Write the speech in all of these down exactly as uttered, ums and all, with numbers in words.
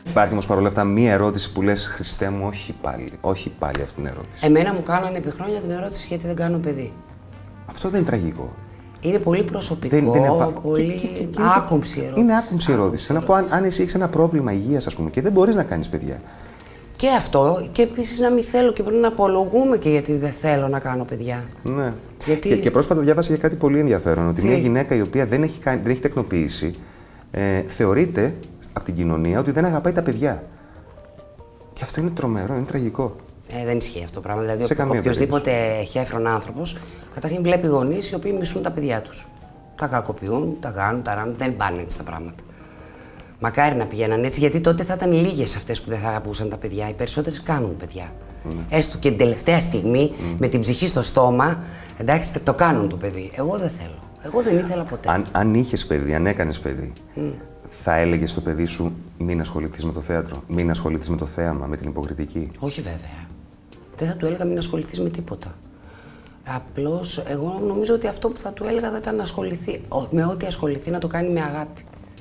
Υπάρχει όμως παρόλα αυτά μία ερώτηση που λες, Χριστέ μου, όχι πάλι, όχι πάλι αυτή την ερώτηση. Εμένα μου κάνανε επί χρόνια την ερώτηση γιατί δεν κάνω παιδί. Αυτό δεν είναι τραγικό. Είναι πολύ προσωπικό, Δεν, δεν είναι... πολύ και, και, και, άκομψη ερώτηση. Είναι άκομψη ερώτηση. Να πω, αν, αν εσύ έχεις ένα πρόβλημα υγείας, ας πούμε, και δεν μπορείς να κάνεις παιδιά. Και αυτό, και επίσης να μην θέλω και πρέπει να απολογούμε και γιατί δεν θέλω να κάνω παιδιά. Ναι. Γιατί... Και, και πρόσφατα διάβασα για κάτι πολύ ενδιαφέρον, ότι Τι? μια γυναίκα η οποία δεν έχει, δεν έχει τεκνοποίηση, ε, θεωρείται από την κοινωνία ότι δεν αγαπάει τα παιδιά. Και αυτό είναι τρομερό, είναι τραγικό. Ε, δεν ισχύει αυτό το πράγμα. Δηλαδή, οποιοδήποτε χέφρον άνθρωπος, καταρχήν βλέπει γονείς οι οποίοι μισούν τα παιδιά τους. Τα κακοποιούν, τα κάνουν, τα ράνουν. Δεν πάνε έτσι τα πράγματα. Μακάρι να πηγαίναν έτσι, γιατί τότε θα ήταν λίγες αυτές που δεν θα αγαπούσαν τα παιδιά. Οι περισσότερες κάνουν παιδιά. Mm. Έστω και την τελευταία στιγμή, mm. με την ψυχή στο στόμα, εντάξει, το κάνουν το παιδί. Εγώ δεν θέλω. Εγώ δεν ήθελα ποτέ. Αν, αν είχες παιδί, αν έκανες παιδί, mm. θα έλεγες στο παιδί σου μην ασχοληθείς με το θέατρο, μην ασχοληθείς με το θέαμα, με την υποκριτική? Όχι βέβαια. Δεν θα του έλεγα μην ασχοληθείς με τίποτα. Απλώς, εγώ νομίζω ότι αυτό που θα του έλεγα θα ήταν να ασχοληθεί, με ό,τι ασχοληθεί να το κάνει με αγάπη.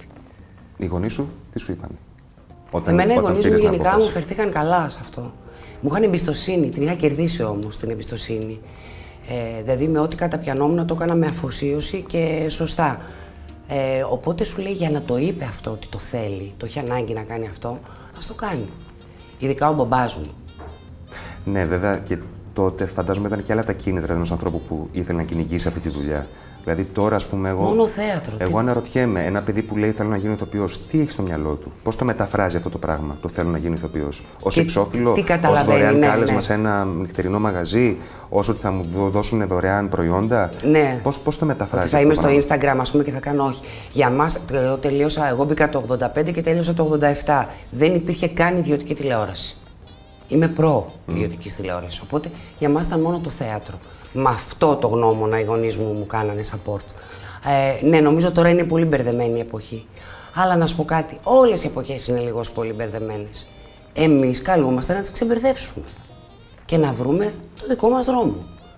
Οι γονείς σου τι σου είπαν? Όταν, Εμένα οι γονείς μου γενικά μου φερθήκαν καλά σε αυτό. Μου είχαν εμπιστοσύνη, την είχα κερδίσει όμως την εμπιστοσύνη. Ε, δηλαδή με ό,τι καταπιανόμουν το έκανα με αφοσίωση και σωστά. Ε, οπότε σου λέει για να το είπε αυτό ότι το θέλει, το έχει ανάγκη να κάνει αυτό, ας το κάνει. Ειδικά ο μπαμπάς μου. Ναι, βέβαια και τότε φαντάζομαι ήταν και άλλα τα κίνητρα ενός ανθρώπου που ήθελε να κυνηγήσει αυτή τη δουλειά. Δηλαδή τώρα, ας πούμε, εγώ. Μόνο θέατρο. Εγώ τι... αναρωτιέμαι, ένα παιδί που λέει θέλω να γίνω ηθοποιός, τι έχει στο μυαλό του, πώς το μεταφράζει αυτό το πράγμα, το θέλω να γίνω ηθοποιός? Ως εξώφυλλο, ως δωρεάν ναι, κάλεσμα ναι. σε ένα νυχτερινό μαγαζί, όσο ότι θα μου δώσουν δωρεάν προϊόντα. Ναι. Πώς, πώς το μεταφράζει? Ότι θα είμαι στο Instagram, ας πούμε, και θα κάνω όχι. Για μας, εγώ τελείωσα, εγώ μπήκα το ογδόντα πέντε και τέλειωσα το ογδόντα επτά. Δεν υπήρχε καν ιδιωτική τηλεόραση. Είμαι προ ιδιωτική mm. τηλεόραση. Οπότε για μας ήταν μόνο το θέατρο. Με αυτό το γνώμονα οι γονείς μου μου κάνανε support. Ε, ναι, νομίζω τώρα είναι πολύ μπερδεμένη η εποχή. Αλλά να σου πω κάτι, όλες οι εποχές είναι λίγο πολύ μπερδεμένες. Εμείς καλούμαστε να τις ξεμπερδέψουμε και να βρούμε το δικό μας δρόμο.